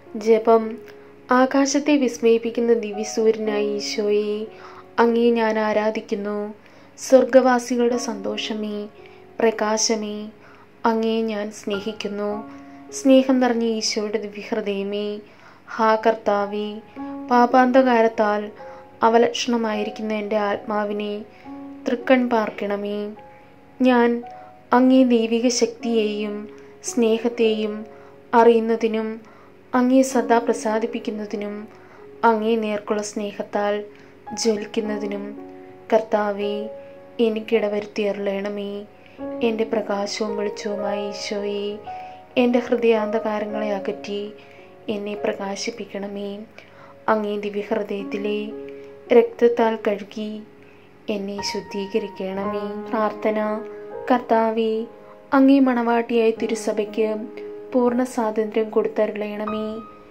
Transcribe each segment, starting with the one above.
ജപം. ആകാശത്തെ വിസ്മയിപ്പിക്കുന്ന ദിവ്യസൂര്യനായ ഈശോയെ, അങ്ങേ ഞാൻ ആരാധിക്കുന്നു. സ്വർഗവാസികളുടെ സന്തോഷമേ, പ്രകാശമേ, അങ്ങേ ഞാൻ സ്നേഹിക്കുന്നു. സ്നേഹം നിറഞ്ഞ ഈശോയുടെ ദിവ്യഹൃദയമേ, ഹാ കർത്താവേ, പാപാന്തകാരത്താൽ അവലക്ഷണമായിരിക്കുന്ന എൻ്റെ ആത്മാവിനെ തൃക്കൺ പാർക്കണമേ. ഞാൻ അങ്ങേ ദൈവിക ശക്തിയെയും സ്നേഹത്തെയും അറിയുന്നതിനും അങ്ങേ സദാ പ്രസാദിപ്പിക്കുന്നതിനും അങ്ങേ നേർക്കുള്ള സ്നേഹത്താൽ ജ്വലിക്കുന്നതിനും കർത്താവേ, എനിക്കിടവരുത്തി അരുളണമേ. എൻ്റെ പ്രകാശവും വെളിച്ചവുമായ ഈശോയെ, എൻ്റെ ഹൃദയാന്ധകാരങ്ങളെ അകറ്റി എന്നെ പ്രകാശിപ്പിക്കണമേ. അങ്ങേ ദിവ്യഹൃദയത്തിലെ രക്തത്താൽ കഴുകി എന്നെ ശുദ്ധീകരിക്കണമേ. പ്രാർത്ഥന. കർത്താവേ, അങ്ങേ മണവാട്ടിയായ തിരുസഭയ്ക്ക് പൂർണ്ണ സ്വാതന്ത്ര്യം കൊടുത്തരുളയണമേ.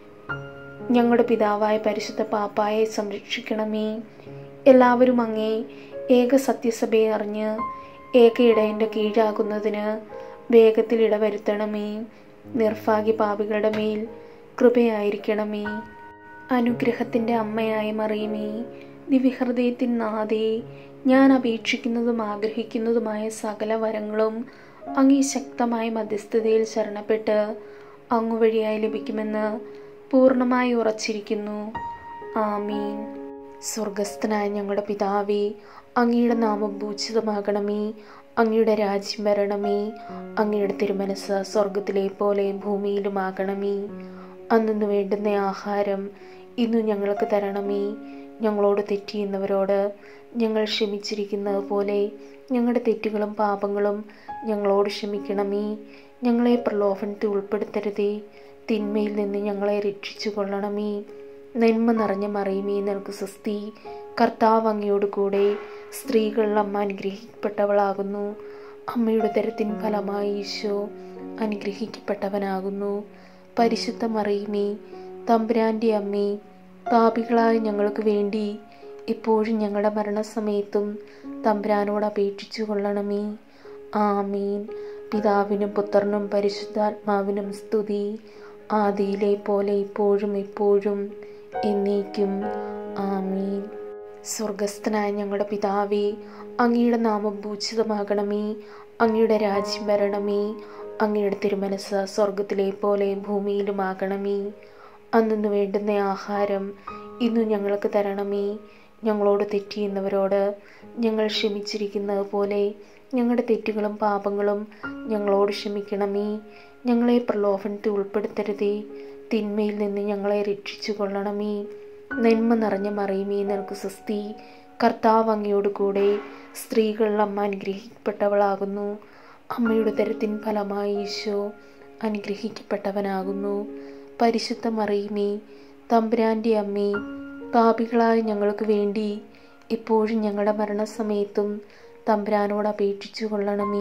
ഞങ്ങളുടെ പിതാവായ പരിശുദ്ധ പാപ്പായെ സംരക്ഷിക്കണമേ. എല്ലാവരും അങ്ങേ ഏക സത്യസഭയെ അറിഞ്ഞ് ഏക ഇടയൻ്റെ കീഴാകുന്നതിന് വേഗത്തിൽ ഇടവരുത്തണമേ. നിർഭാഗ്യ പാപികളുടെ മേൽ കൃപയായിരിക്കണമേ. അനുഗ്രഹത്തിൻ്റെ അമ്മയായ മറിയമേ, ദിവ്യഹൃദയത്തിൻ നാഥേ, ഞാൻ അപേക്ഷിക്കുന്നതും ആഗ്രഹിക്കുന്നതുമായ സകല വരങ്ങളും അങ്ങേ ശക്തമായ മധ്യസ്ഥതയിൽ ശരണപ്പെട്ട് അങ്ങു വഴിയായി ലഭിക്കുമെന്ന് പൂർണ്ണമായി ഉറച്ചിരിക്കുന്നു. ആമീൻ. സ്വർഗസ്ഥനായ ഞങ്ങളുടെ പിതാവേ, അങ്ങയുടെ നാമം പൂജിതമാകണമേ. അങ്ങയുടെ രാജ്യം വരണമേ. അങ്ങയുടെ തിരുമനസ്സ് സ്വർഗത്തിലെ പോലെ ഭൂമിയിലുമാകണമേ. അന്നു വേണ്ടുന്ന ആഹാരം ഇന്നു ഞങ്ങൾക്ക് തരണമേ. ഞങ്ങളോട് തെറ്റ് ചെയ്യുന്നവരോട് ഞങ്ങൾ ക്ഷമിച്ചിരിക്കുന്നത് പോലെ ഞങ്ങളുടെ തെറ്റുകളും പാപങ്ങളും ഞങ്ങളോട് ക്ഷമിക്കണമേ. ഞങ്ങളെ പ്രലോഭനത്തിൽ ഉൾപ്പെടുത്തരുതേ, തിന്മയിൽ നിന്ന് ഞങ്ങളെ രക്ഷിച്ചു കൊള്ളണമേ. നന്മ നിറഞ്ഞ മറിയമേ, നിനക്ക് സ്വസ്തി. കർത്താവ് അങ്ങയോട് കൂടെ സ്ത്രീകളിൽ അമ്മ അനുഗ്രഹിക്കപ്പെട്ടവളാകുന്നു. അമ്മയുടെ ഉദരത്തിൻ ഫലമായി ഈശോ അനുഗ്രഹിക്കപ്പെട്ടവനാകുന്നു. പരിശുദ്ധ മറിയമേ, തമ്പുരാൻ്റെ അമ്മേ, പാപികളായ ഞങ്ങൾക്ക് വേണ്ടി ഇപ്പോഴും ഞങ്ങളുടെ മരണസമയത്തും തമ്പുരാനോട് അപേക്ഷിച്ചു കൊള്ളണമേ. ആമീൻ. പിതാവിനും പുത്രനും പരിശുദ്ധാത്മാവിനും സ്തുതി, ആദിയിലെ പോലെ ഇപ്പോഴും എപ്പോഴും എന്നേക്കും. ആമീൻ. സ്വർഗസ്ഥനായ ഞങ്ങളുടെ പിതാവേ, അങ്ങയുടെ നാമം പൂജിതമാകണമേ. അങ്ങയുടെ രാജ്യം വരണമേ. അങ്ങയുടെ തിരുമനസ്സ് സ്വർഗത്തിലെ പോലെ ഭൂമിയിലുമാകണമേ. അന്നു വേണ്ടുന്ന ആഹാരം ഇന്നു ഞങ്ങൾക്ക് തരണമേ. ഞങ്ങളോട് തെറ്റ് ചെയ്യുന്നവരോട് ഞങ്ങൾ ക്ഷമിച്ചിരിക്കുന്നത് പോലെ ഞങ്ങളുടെ തെറ്റുകളും പാപങ്ങളും ഞങ്ങളോട് ക്ഷമിക്കണമേ. ഞങ്ങളെ പ്രലോഭനത്തിൽ ഉൾപ്പെടുത്തരുതേ, തിന്മയിൽ നിന്ന് ഞങ്ങളെ രക്ഷിച്ചു കൊള്ളണമേ. നന്മ നിറഞ്ഞ മറിയമേ, നിനക്ക് സ്വസ്തി. കർത്താവ് അങ്ങയോട് കൂടെ സ്ത്രീകളിൽ അമ്മ അനുഗ്രഹിക്കപ്പെട്ടവളാകുന്നു. അമ്മയുടെ ഉദരത്തിൻ ഫലമായി ഈശോ അനുഗ്രഹിക്കപ്പെട്ടവനാകുന്നു. പരിശുദ്ധ മറിയമേ, തമ്പുരാൻ്റെ അമ്മേ, പാപികളായ ഞങ്ങൾക്ക് വേണ്ടി ഇപ്പോഴും ഞങ്ങളുടെ മരണസമയത്തും തമ്പുരാനോട് അപേക്ഷിച്ചു കൊള്ളണമേ.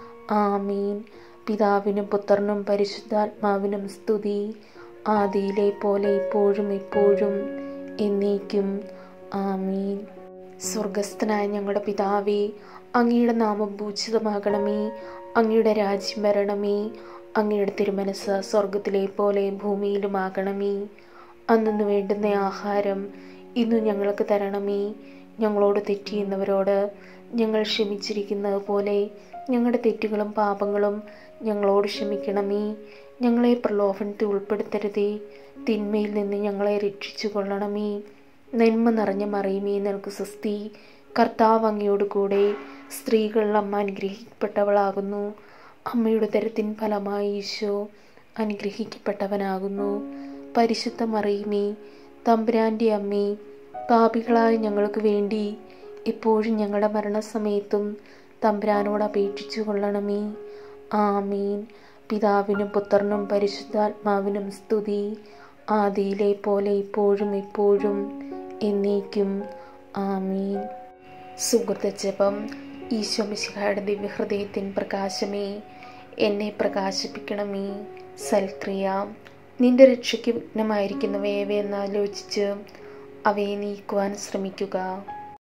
ആമീൻ. പിതാവിനും പുത്രനും പരിശുദ്ധാത്മാവിനും സ്തുതി, ആദിയിലെ പോലെ ഇപ്പോഴും എപ്പോഴും എന്നേക്കും. ആമീൻ. സ്വർഗസ്ഥനായ ഞങ്ങളുടെ പിതാവേ, അങ്ങയുടെ നാമം പൂജിതമാകണമേ. അങ്ങയുടെ രാജ്യം വരണമേ. അങ്ങയുടെ തിരുമനസ്സ് സ്വർഗത്തിലെ പോലെ ഭൂമിയിലുമാകണമേ. അന്നു വേണ്ടുന്ന ആഹാരം ഇന്നു ഞങ്ങൾക്ക് തരണമേ. ഞങ്ങളോട് തെറ്റ് ചെയ്യുന്നവരോട് ഞങ്ങൾ ക്ഷമിച്ചിരിക്കുന്നത് പോലെ ഞങ്ങളുടെ തെറ്റുകളും പാപങ്ങളും ഞങ്ങളോട് ക്ഷമിക്കണമേ. ഞങ്ങളെ പ്രലോഭനത്തിൽ ഉൾപ്പെടുത്തരുതേ, തിന്മയിൽ നിന്ന് ഞങ്ങളെ രക്ഷിച്ചു കൊള്ളണമേ. നന്മ നിറഞ്ഞ മറിയമേ, നിനക്ക് സ്വസ്തി. കർത്താവ് അങ്ങയോട് കൂടെ സ്ത്രീകളിൽ അമ്മ അനുഗ്രഹിക്കപ്പെട്ടവളാകുന്നു. അമ്മയുടെ ഉദരത്തിൻ ഫലമായി ഈശോ അനുഗ്രഹിക്കപ്പെട്ടവനാകുന്നു. പരിശുദ്ധ മറിയമേ, തമ്പുരാൻ്റെ അമ്മേ, പാപികളായ ഞങ്ങൾക്ക് വേണ്ടി ഇപ്പോഴും ഞങ്ങളുടെ മരണസമയത്തും തമ്പുരാനോട് അപേക്ഷിച്ചു കൊള്ളണമേ. ആമീൻ. പിതാവിനും പുത്രനും പരിശുദ്ധാത്മാവിനും സ്തുതി, ആദിയിലെ പോലെ ഇപ്പോഴും എപ്പോഴും എന്നേക്കും. ആമീൻ. സുഹൃതജപം. ഈശോ മിശിഹായുടെ ദിവ്യഹൃദയത്തിൻ പ്രകാശമേ, എന്നെ പ്രകാശിപ്പിക്കണമേ. സൽക്രിയ. നിന്റെ രക്ഷയ്ക്ക് വിഘ്നമായിരിക്കുന്നവയെ എന്നാലോചിച്ച് അവയെ നീക്കുവാൻ ശ്രമിക്കുക.